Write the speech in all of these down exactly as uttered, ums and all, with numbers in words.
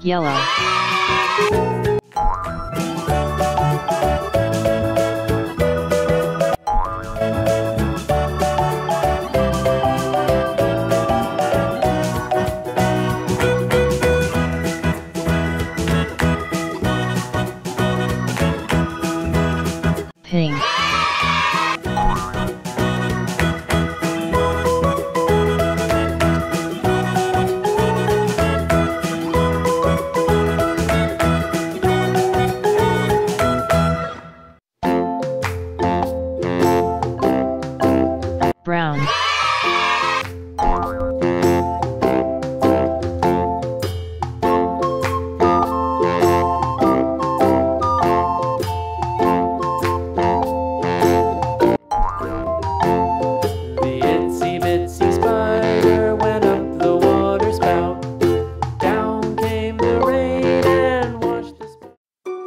yellow, pink, brown, The itsy bitsy spider went up the water spout. Down came the rain and washed the spout.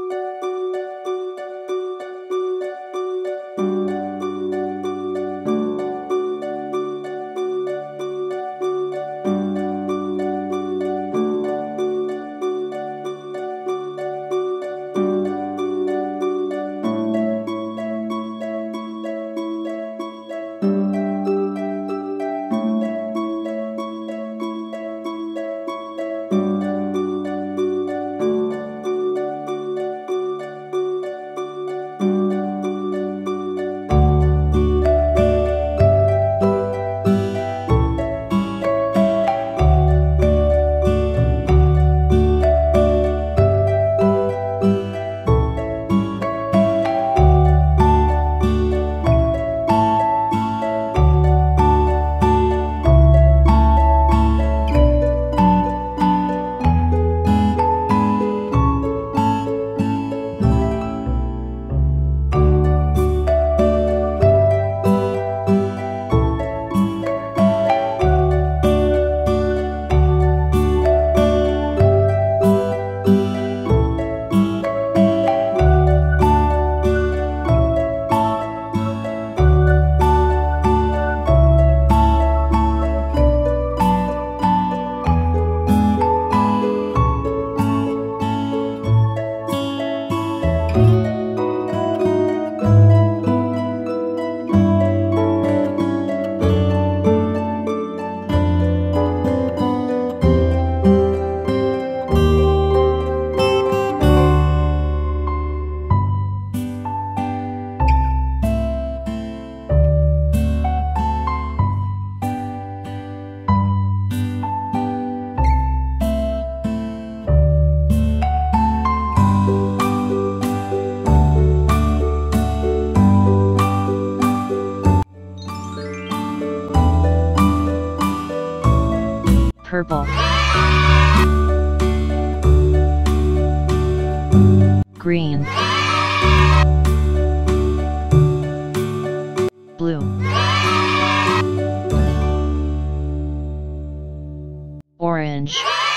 purple, green, blue, orange,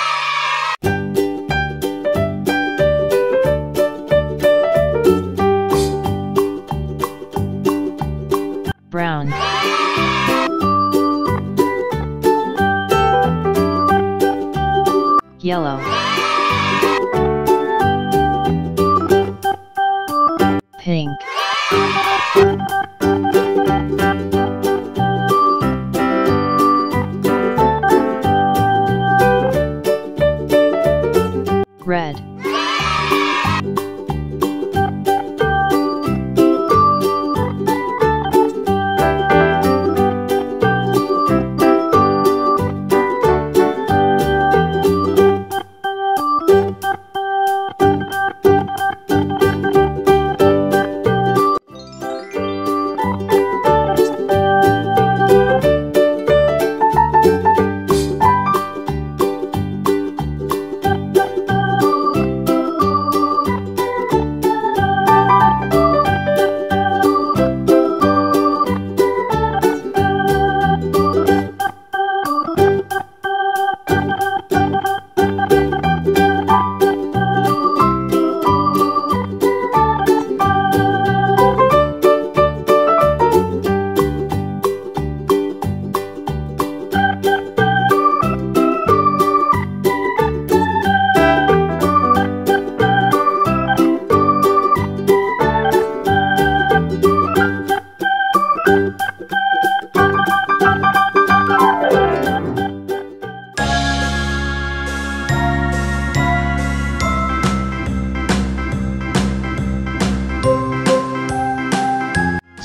brown, yellow,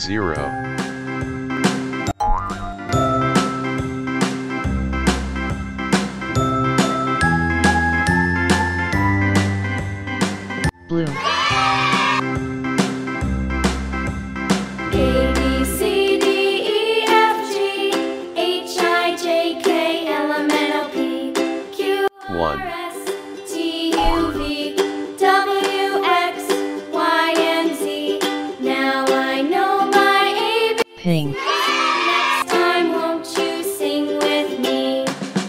zero. Blue. A, B, C, D, E, F, G, H, I, J, K, L, M, N, O, P, Q, one. R, S, T, U, V, W, X, Y, and Z. Now I know my A, B, Pink. next time won't you sing with me?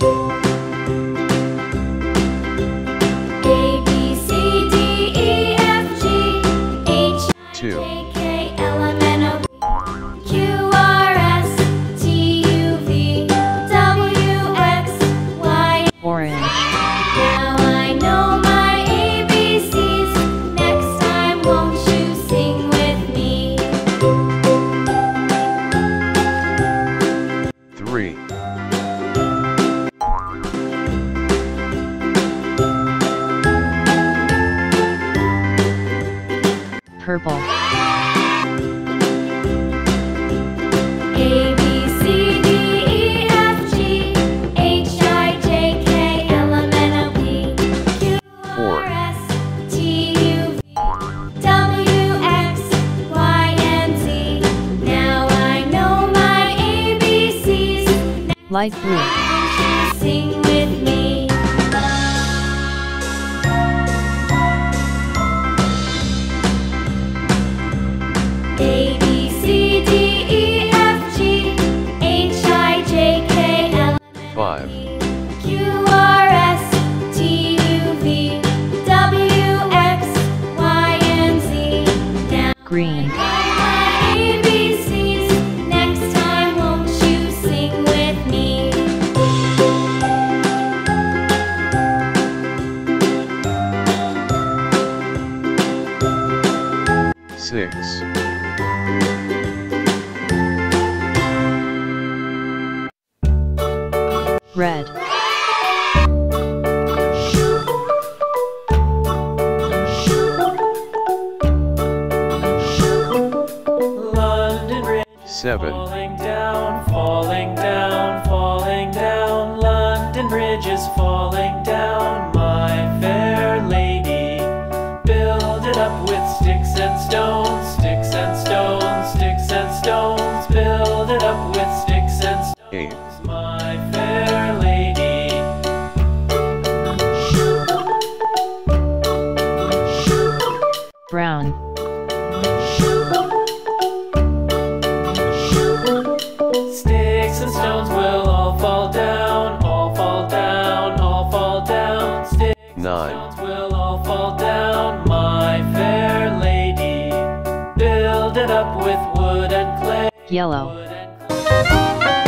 A, B, C, D, E, F, G, H, two. I, J, K, L, M, N, O, P, Q, R, S, T, U, V, W, X, Y. Orange. Now I know my A B Cs. Next time won't you sing with me? three. Purple. A, B, C, D, E, F, G, H, I, J, K, L, M, N, O, P, Q, four. R, S, T, U, V, W, X, Y, and Z. Now I know my A B Cs. Light blue. Won't you sing with me? A, B, C, D, E, F, G, H, I, J, K, L, five. Q, R, S, T, U, V, W, X, Y, and Z. Now Green. my A B Cs. Next time won't you sing with me? six. Red. London Bridge seven. falling down, falling down, falling down. London Bridge is falling down, my fair lady. Build it up with sticks and stones, sticks and stones, sticks and stones. Build it up with sticks and stones, eight. my fair lady. Brown. Sticks and stones will all fall down, all fall down, all fall down. Sticks Nine. and stones will all fall down, my fair lady. Build it up with wood and clay. Yellow. Wood and clay.